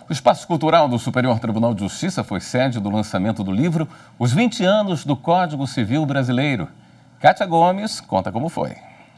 O Espaço Cultural do Superior Tribunal de Justiça foi sede do lançamento do livro Os 20 anos do Código Civil Brasileiro. Kátia Gomes conta como foi.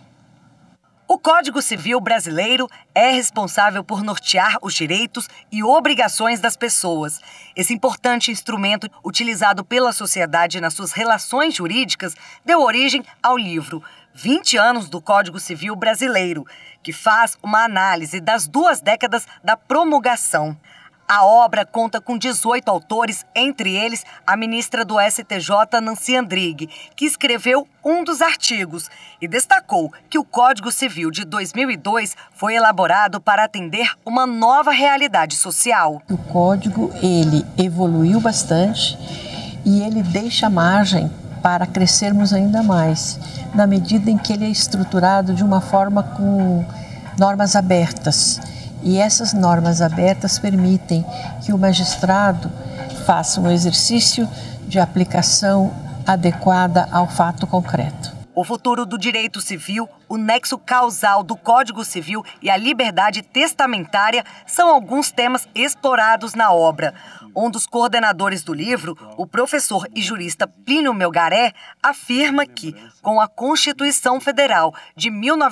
O Código Civil Brasileiro é responsável por nortear os direitos e obrigações das pessoas. Esse importante instrumento, utilizado pela sociedade nas suas relações jurídicas, deu origem ao livro 20 anos do Código Civil Brasileiro, que faz uma análise das 2 décadas da promulgação. A obra conta com 18 autores, entre eles a ministra do STJ, Nancy Andrighi, que escreveu um dos artigos e destacou que o Código Civil de 2002 foi elaborado para atender uma nova realidade social. O Código, ele evoluiu bastante e ele deixa margem para crescermos ainda mais, na medida em que ele é estruturado de uma forma com normas abertas. E essas normas abertas permitem que o magistrado faça um exercício de aplicação adequada ao fato concreto. O futuro do direito civil, o nexo causal do Código Civil e a liberdade testamentária são alguns temas explorados na obra. Um dos coordenadores do livro, o professor e jurista Plínio Melgaré, afirma que, com a Constituição Federal de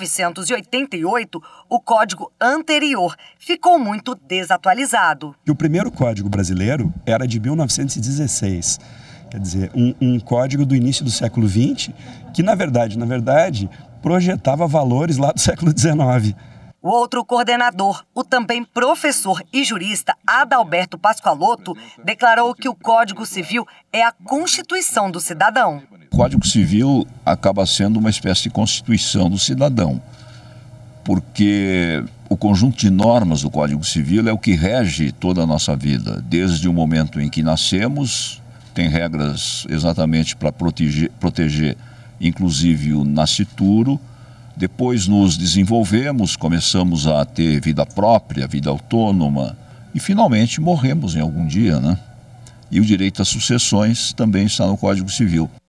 1988, o código anterior ficou muito desatualizado. O primeiro Código brasileiro era de 1916. Quer dizer, um código do início do século XX, que na verdade, projetava valores lá do século XIX. O outro coordenador, o também professor e jurista Adalberto Pascoaloto, declarou que o Código Civil é a Constituição do cidadão. O Código Civil acaba sendo uma espécie de Constituição do cidadão, porque o conjunto de normas do Código Civil é o que rege toda a nossa vida, desde o momento em que nascemos. Tem regras exatamente para proteger, inclusive, o nascituro. Depois nos desenvolvemos, começamos a ter vida própria, vida autônoma e, finalmente, morremos em algum dia, né? E o direito às sucessões também está no Código Civil.